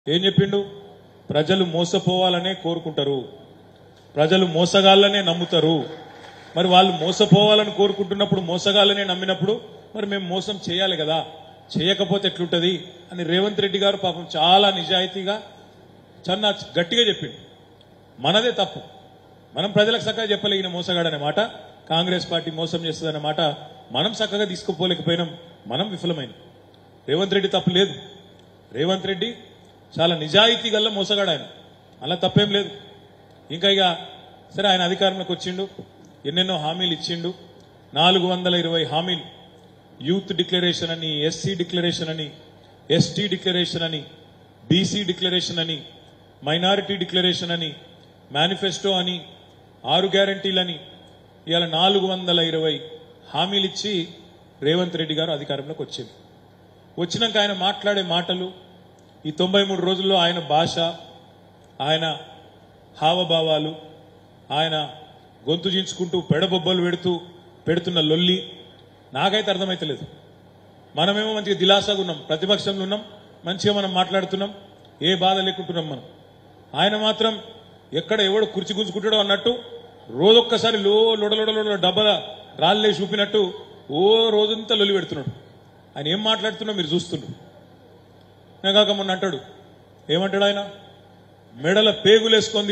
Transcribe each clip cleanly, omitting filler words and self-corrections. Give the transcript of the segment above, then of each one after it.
ఏం చెప్పిండు? ప్రజలు మోసపోవాలనే కోరుకుంటారు, ప్రజలు మోసగాళ్ళనే నమ్ముతారు. మరి వాళ్ళు మోసపోవాలని కోరుకుంటున్నప్పుడు, మోసగాళ్ళనే నమ్మినప్పుడు మరి మేము మోసం చేయాలి కదా, చేయకపోతే ఎట్లుంటది అని రేవంత్ రెడ్డి గారు పాపం చాలా నిజాయితీగా చాలా గట్టిగా చెప్పిండు. మనదే తప్పు, మనం ప్రజలకు చక్కగా చెప్పలే ఈయన మోసగాడనే మాట, కాంగ్రెస్ పార్టీ మోసం చేస్తుందనే మాట మనం చక్కగా తీసుకుపోలేకపోయినాం, మనం విఫలమైనాం. రేవంత్ రెడ్డి తప్పు లేదు, రేవంత్ రెడ్డి చాలా నిజాయితీ గల్ల మోసగాడు, ఆయన అలా తప్పేం లేదు. ఇంకా సరే ఆయన అధికారంలోకి వచ్చిండు, ఎన్నెన్నో హామీలు ఇచ్చిండు, 420 హామీలు, యూత్ డిక్లరేషన్ అని, ఎస్సీ డిక్లరేషన్ అని, ఎస్టీ డిక్లరేషన్ అని, బీసీ డిక్లరేషన్ అని, మైనారిటీ డిక్లరేషన్ అని, మేనిఫెస్టో అని, 6 గ్యారంటీలని, ఇవాళ 420 హామీలు ఇచ్చి రేవంత్ రెడ్డి గారు అధికారంలోకి వచ్చింది. వచ్చినాక ఆయన మాట్లాడే మాటలు, ఈ 93 రోజుల్లో ఆయన భాష, ఆయన హావభావాలు, ఆయన గొంతు చించుకుంటూ పెడబొబ్బలు పెడుతున్న లొల్లి నాకైతే అర్థమైతలేదు. మనమేమో మంచిగా దిలాసాగా ఉన్నాం, ప్రతిపక్షంలో ఉన్నాం, మంచిగా మనం మాట్లాడుతున్నాం, ఏ బాధ లేకుంటున్నాం మనం. ఆయన మాత్రం ఎక్కడ ఎవడు కుర్చీ గుంజుకుంటాడో అన్నట్టు రోజొక్కసారి లొడలొడలో డబ్బల రాళ్ళే చూపినట్టు ఓ రోజంతా లొల్లి పెడుతున్నాడు. ఆయన ఏం మాట్లాడుతున్నా మీరు చూస్తున్నారు. కాక మొన్న అంటాడు, ఏమంటాడు ఆయన, మెడల పేగులేసుకొని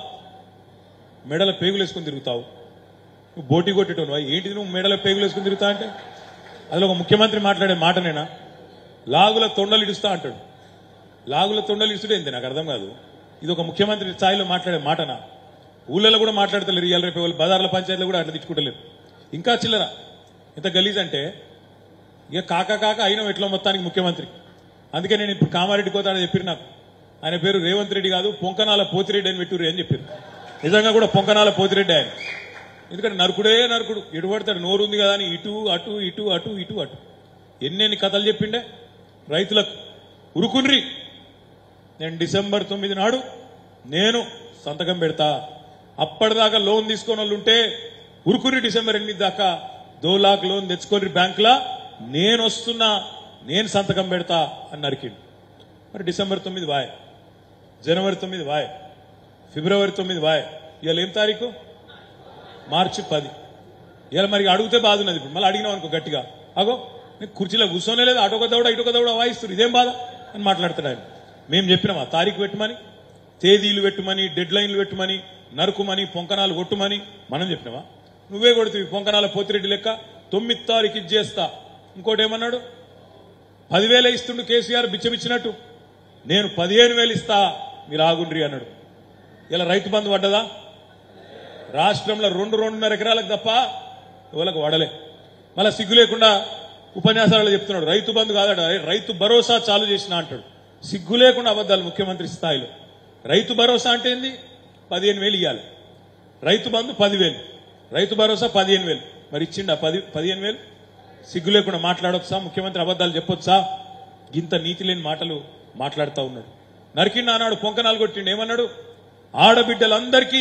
తిరుగుతావు, నువ్వు బోటి కొట్టేటోను, ఏంటిది నువ్వు మెడల పేగులేసుకొని తిరుగుతా అంటే, అదిలో ఒక ముఖ్యమంత్రి మాట్లాడే మాటనేనా? లాగుల తొండలు ఇడుస్తా అంటాడు. లాగుల తొండలు ఇడుస్తుంటే ఏంటి నాకు అర్థం కాదు. ఇది ఒక ముఖ్యమంత్రి స్థాయిలో మాట్లాడే మాటనా? ఊళ్ళలో కూడా మాట్లాడతలేరు, ఇవాళ రేపు వాళ్ళు బజార్ల పంచాయతీలో కూడా అట్లా తిట్టుకుంటలేరు. ఇంకా చిల్లర ఎంత గలీజ్ అంటే, ఇక కాక అయినా ఎట్లా మొత్తానికి ముఖ్యమంత్రి. అందుకే నేను ఇప్పుడు కామారెడ్డి కోతాడని చెప్పారు, నాకు ఆయన పేరు రేవంత్ రెడ్డి కాదు, పొంకనాల పోతిరెడ్డి అని పెట్టుర్రు అని చెప్పారు. నిజంగా కూడా పొంకనాల పోతిరెడ్డి ఆయన. ఎందుకంటే నరుకుడే నరుకుడు, ఎటు పడతాడు, నోరు ఉంది కదా అని ఇటు అటు ఇటు అటు ఇటు అటు ఎన్నెన్ని కథలు చెప్పిండే. రైతులకు ఉరుకున్రి, నేను డిసెంబర్ 9 నాడు నేను సంతకం పెడతా, అప్పటిదాకా లోన్ తీసుకొని వాళ్ళు ఉంటే ఉరుకుని డిసెంబర్ 8 దాకా 2 लाख లోన్ తెచ్చుకొని బ్యాంకులా నేను వస్తున్నా, నేను సంతకం పెడతా అని నరికిండు. మరి డిసెంబర్ 9 వాయ్, జనవరి 9 వాయ్, ఫిబ్రవరి 9 వాయ్, ఇవాళ ఏం తారీఖు? మార్చి 10. ఇవాళ మరి అడిగితే బాధ ఉన్నది. ఇప్పుడు మళ్ళీ అడిగినాం అనుకో గట్టిగా, అగో నీకు కుర్చీలో కూర్చోనే లేదు, అటొక దౌడ ఇటొక దౌడ వాయిస్తారు, ఇదేం బాధ అని మాట్లాడతాడు ఆయన. మేము చెప్పినామా తారీఖు పెట్టమని, తేదీలు పెట్టుమని, డెడ్ లైన్లు పెట్టుమని, నరుకుమని, పొంకనాలు కొట్టుమని మనం చెప్పినావా? నువ్వే కొడుతుంది పొంకనాల పోతిరెడ్డి లెక్క. 9 తారీఖు ఇచ్చేస్తా. ఇంకోటి ఏమన్నాడు, 10,000 ఇస్తుండు కేసీఆర్ బిచ్చమిచ్చినట్టు, నేను 15,000 ఇస్తా, మీరు ఆగుండ్రి అన్నాడు. ఇలా రైతు బంధు పడ్డదా? రాష్ట్రంలో 2-2.5 ఎకరాలకు తప్ప ఎవరికి వడలే. మళ్ళా సిగ్గు లేకుండా ఉపన్యాసాలు చెప్తున్నాడు, రైతు బంధు కాదట, రైతు భరోసా చాలు చేసిన అంటాడు. సిగ్గు లేకుండా అబద్దాలు ముఖ్యమంత్రి స్థాయిలో. రైతు భరోసా అంటే ఏంది? 15,000 ఇవ్వాలి, రైతు బంధు 10,000, రైతు భరోసా 15,000. మరి ఇచ్చిండా 15,000? సిగ్గు లేకుండా మాట్లాడొచ్చా ముఖ్యమంత్రి? అబద్దాలు చెప్పొచ్చా? ఇంత నీతి లేని మాటలు మాట్లాడుతూ ఉన్నాడు. నరికిండా అన్నాడు, పొంకనాలు కొట్టిండు. ఏమన్నాడు? ఆడబిడ్డలందరికీ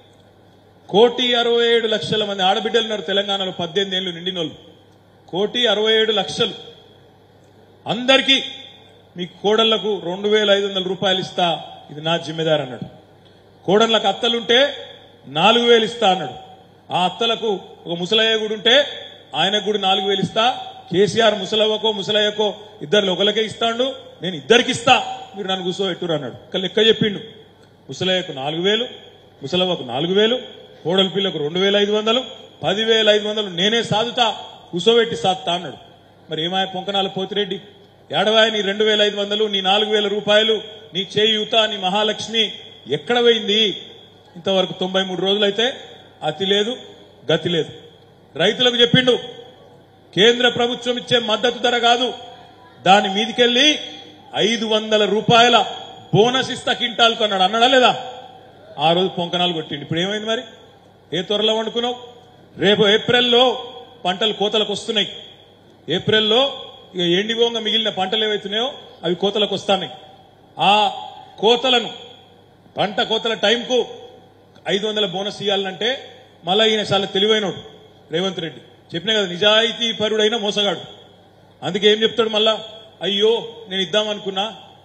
1,67,00,000 మంది ఆడబిడ్డలు ఉన్నారు తెలంగాణలో, 18 ఏళ్లు నిండినోళ్ళు. 1,67,00,000 అందరికీ మీ కోడళ్లకు 2,500 రూపాయలు ఇస్తా, ఇది నా జిమ్మెదారు అన్నాడు. కోడళ్లకు అత్తలుంటే 4,000 ఇస్తా అన్నాడు. ఆ అత్తలకు ఒక ముసలయ్య కూడా ఉంటే ఆయనకు కూడా 4,000 ఇస్తా. కేసీఆర్ ముసలవ్వకో ముసలయ్యకో ఇద్దరు ఒకరికే ఇస్తాడు, నేను ఇద్దరికి ఇస్తా, మీరు నన్ను కూర్చోబెట్టురు అన్నాడు. లెక్క చెప్పిండు. ముసలయ్యకు 4,000, ముసలవ్వకు 4,000, కోడల పిల్లకు 2,500, 10,500 నేనే సాదుతా, కూర్చోబెట్టి సాదుతా అన్నాడు. మరి ఏమాయ పొంకనాల పోతిరెడ్డి, ఏడవాయ నీ 2,500, నీ 4,000 రూపాయలు, నీ చేయూత, నీ మహాలక్ష్మి ఎక్కడ పోయింది? ఇంతవరకు 93 రోజులైతే అతి లేదు గతి లేదు. రైతులకు చెప్పిండు, కేంద్ర ప్రభుత్వం ఇచ్చే మద్దతు ధర కాదు, దాని మీదికెళ్లి 500 రూపాయల బోనస్ ఇస్తా కింటాల్కు అన్నాడు. అన్నాడా లేదా? ఆ రోజు పొంకనాలు కొట్టిండు. ఇప్పుడు ఏమైంది మరి? ఏ త్వరలో వండుకున్నావు? రేపు ఏప్రిల్లో పంటలు కోతలకు వస్తున్నాయి. ఏప్రిల్లో ఇక ఎండిపోగా మిగిలిన పంటలు ఏవైతున్నాయో అవి కోతలకు వస్తున్నాయి. ఆ కోతలను, పంట కోతల టైంకు 500 బోనస్ ఇవ్వాలంటే మళ్ళా ఈయన చాలా తెలివైనోడు రేవంత్ రెడ్డి. చెప్పినా కదా, నిజాయితీ పరుడైన మోసగాడు. అందుకే ఏం చెప్తాడు మళ్ళా, అయ్యో నేను ఇద్దామనుకున్నా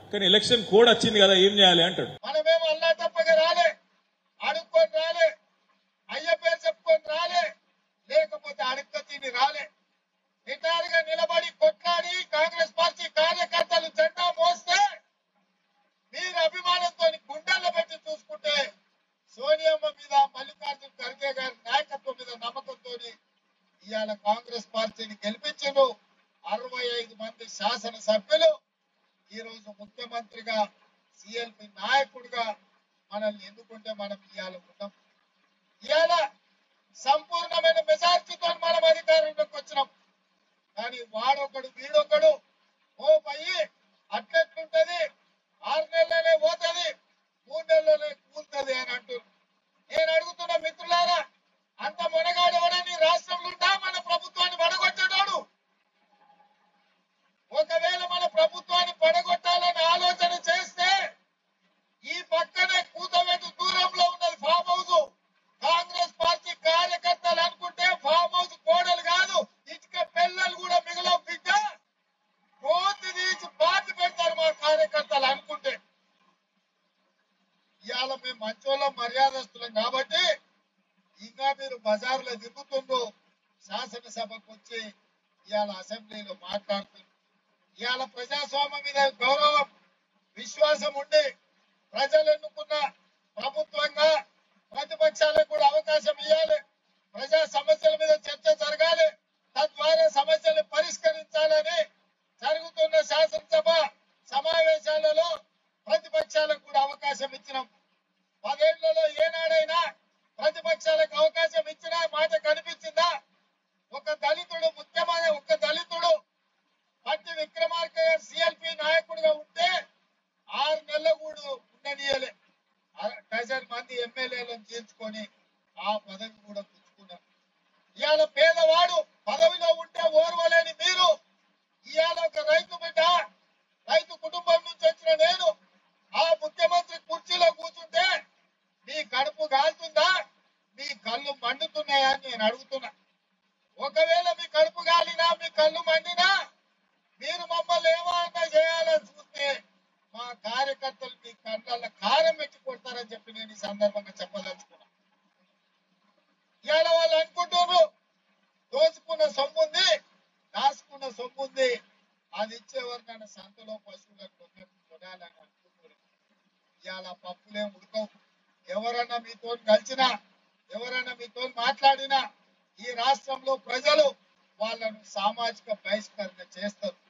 కానీ ఎలక్షన్ కోడ్ వచ్చింది కదా ఏం చేయాలి అంటాడు. మనమేమో అల్లా తప్పగా రాలే, అడుక్కొని రాలే, అయ్య పేరు చెప్పుకొని రాలే, లేకపోతే అడుక్క తిని రాలే. నిటారుగా నిలబడి కొట్లాడి కాంగ్రెస్ పార్టీ కార్యకర్తలు జెండా మోస్తే మీరు అభిమానంతో గుండెల్లో పెట్టి చూసుకుంటే సోనియమ్మ మీద మల్లికార్జున ఖర్గే గారి నాయకత్వం మీద నమ్మకంతో ఇవాళ కాంగ్రెస్ పార్టీని గెలిపించారు. 65 మంది శాసనసభ్యులు ఈ రోజు ముఖ్యమంత్రిగా సిఎల్పి నాయకుడిగా మనల్ని ఎన్నుకుంటే మనం ఇవాళ ఉన్నాం. ఇవాళ సంపూర్ణమైన మెజార్టీతో మనం అధికారంలోకి వచ్చినాం. కానీ వాడొకడు వీడొకడు ఓ పయ్యి అట్లెట్లుంటది, 6 నెలలనే పోతుంది, 3 నెలలనే కూలుతుంది అని అంటున్నారు. నేను అడుగుతున్న మిత్రులారా, అంత మొనగాడవడని రాష్ట్రంలో ఉంటా మన ప్రభుత్వాన్ని పడగొట్టడాడు. ఒకవేళ మన ప్రభుత్వాన్ని పడగొట్టాలని ఆలోచన చేస్తే ఈ పక్కనే కూతవేటు దూరంలో ఉన్నది ఫామ్ హౌస్. కాంగ్రెస్ పార్టీ కార్యకర్తలు అనుకుంటే ఫామ్ హౌస్ కోడలు కాదు, ఇటుక పిల్లలు కూడా మిగలవు బిడ్డ. కోతి తీసి పాతి పెడతారు మా కార్యకర్తలు అనుకుంటే. ఇవాళ మేము మంచోళ్ళం, మర్యాదస్తులం కాబట్టి ఇంకా మీరు బజార్లో తిరుగుతుండ్రు, శాసనసభకు వచ్చి ఇవాళ అసెంబ్లీలో మాట్లాడుతున్నారు. ఇవాళ ప్రజాస్వామ్యం మీద గౌరవం, విశ్వాసం ఉండి ప్రజలు ఎన్నుకున్న ప్రభుత్వంగా ప్రతిపక్షాలకు కూడా అవకాశం ఇవ్వాలి. ప్రజా సమస్యల మీద చర్చ జరగాలి, తద్వారా సమస్యలు పరిష్కరించాలని జరుగుతున్న శాసనసభ సమావేశాలలో ప్రతిపక్షాలకు కూడా అవకాశం ఇచ్చినాం. 10 ఏళ్లలో ఏనాడైనా ప్రతిపక్షాలకు అవకాశం ఇచ్చిన మాట కనిపించిందా? ఒక దళితుడు పట్టి విక్రమార్క గారు సిఎల్పి నాయకుడిగా ఉంటే 6 నెలలు కూడా ఉండనీయలే. 10 మంది ఎమ్మెల్యేలను చేర్చుకొని ఆ పదవి కూడా పుచ్చుకున్నారు. ఇవాళ పేదవాడు పదవిలో ఉంటే ఓర్వలేని మీరు ఇవాళ ఒక రైతు బిడ్డ, రైతు కుటుంబం నుంచి వచ్చిన నేను ఆ ముఖ్యమంత్రి కుర్చీలో కూర్చుంటే మీ కడుపు కాలుతుందా, మీ కళ్ళు మండుతున్నాయా అని నేను అడుగుతున్నా. ఒకవేళ మీ కడుపు కాలినా, మీ కళ్ళు మండినా మీరు మమ్మల్ని ఏమైనా చేయాలని చూస్తే మా కార్యకర్తలు మీ కళ్ళల్లో కారం పెట్టి కొడతారని చెప్పి నేను ఈ సందర్భంగా చెప్పదలుచుకున్నా. ఇవాళ వాళ్ళు అనుకుంటున్నారు దోచుకున్న సొమ్ముంది, దాచుకున్న సొమ్ముంది, అది ఇచ్చేవారినైనా సంతలో పశువులకు కొనాలని అనుకుంటున్నారు. ఇవాళ పప్పులే ఉడకవు. ఎవరన్నా మీతో కలిసినా, ఎవరైనా మీతో మాట్లాడినా ఈ రాష్ట్రంలో ప్రజలు వాళ్ళను సామాజిక బహిష్కరణ చేస్తారు.